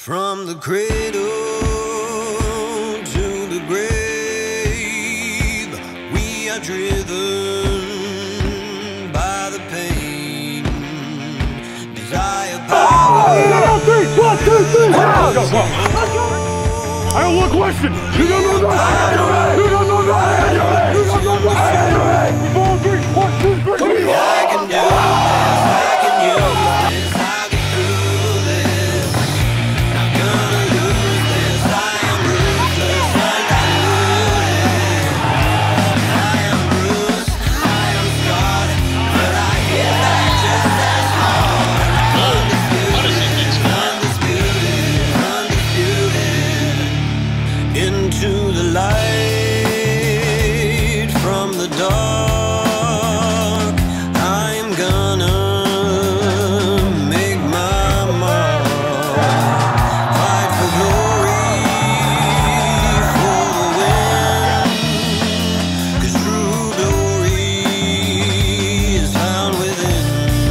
From the cradle to the grave, we are driven by the pain, desire, power. One, two, three, I have one question. You don't know that. You don't know that. You don't know that. 4, 3, 1, 2, 3. I can do this. I can use this. I'll get through this. Not gonna lose this. I am ruthless, undiluted. I am bruised, I am scarred, but I hit back just as hard. Undisputed, into the light from the dark. I'm gonna make my mark. Fight for glory, for the win. 'Cause true glory is found within.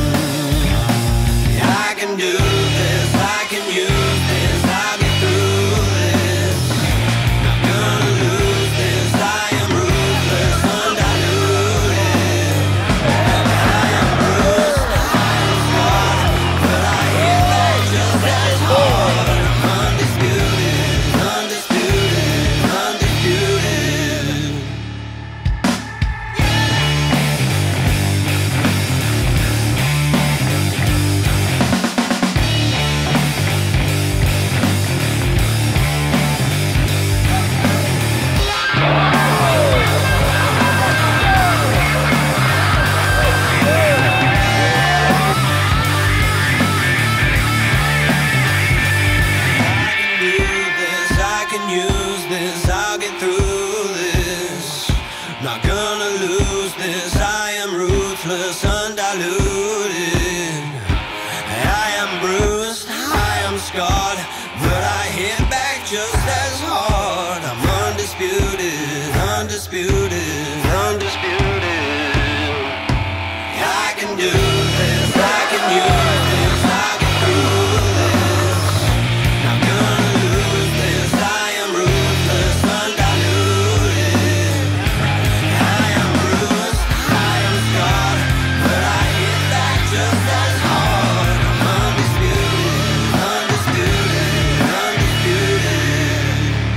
I can do this, I can use this, I'll get through this. Not gonna lose this, I am ruthless, undiluted. I am bruised, I am scarred, but I hit back just as hard. I'm undisputed, undisputed, undisputed. I can use this, I'll get through this. Not gonna lose this, I am ruthless, undiluted. I am bruised, I am scarred, but I hit back just as hard. I'm undisputed, undisputed, undisputed. I can do this, I can use this, I'll get through this. Not gonna lose this, I am ruthless, undiluted. I am bruised, I am scarred, but I hit back just as hard. I'm undisputed, undisputed, undisputed.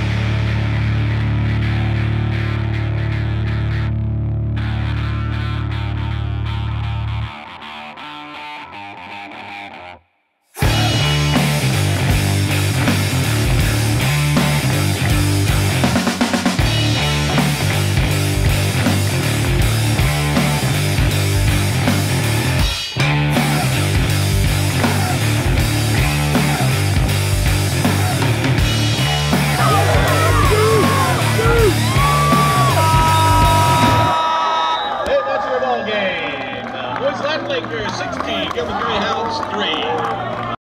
Hey, that's your ball game. Boys Land Lakers 16, Gilbert Greenhouse 3.